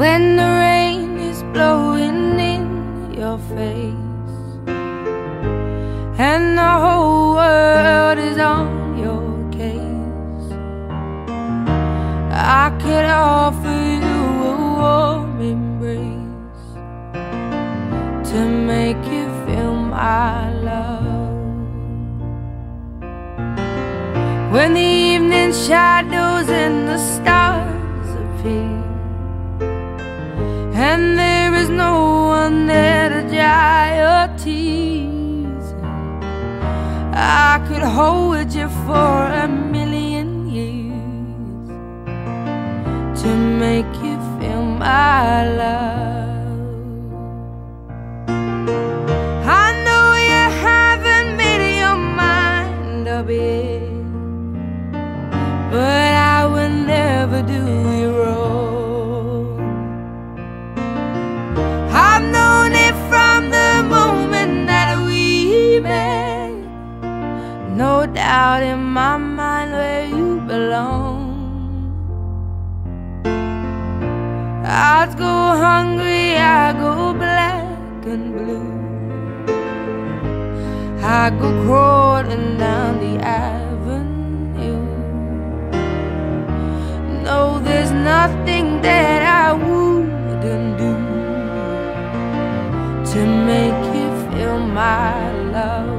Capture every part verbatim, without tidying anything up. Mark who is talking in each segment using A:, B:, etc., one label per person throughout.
A: when the rain is blowing in your face and the whole world is on your case. I could offer you a warm embrace to make you feel my love. When the evening shadows and the stars appear and there is no one there to dry your tears, I could hold you for a million years to make you feel my love. I know you haven't made your mind up yet, but I will never do you wrong. I've known it from the moment that we met, no doubt in my mind where you belong. I'd go hungry, I go black and blue, I go crawling down the avenue. No, there's nothing that I wouldn't do to make you feel my love.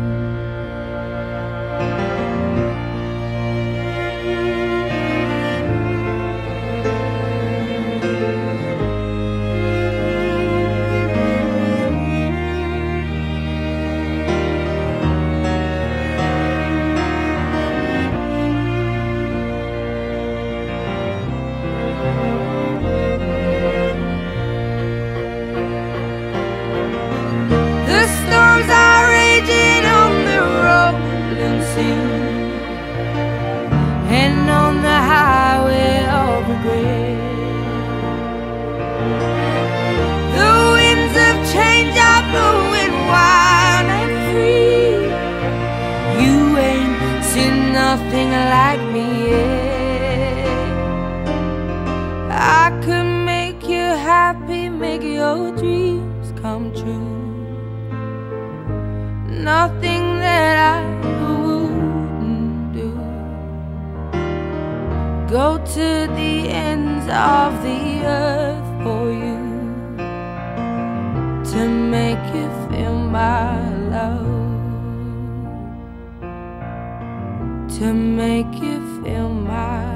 A: The storms are raging on the rolling sea and on the highway of regret. The winds of change are blowing wild and free. You ain't seen nothing like me yet. I could make you happy, make your dreams come true. Nothing that I wouldn't do. Go to the ends of the earth for you to make you feel my love, to make you feel my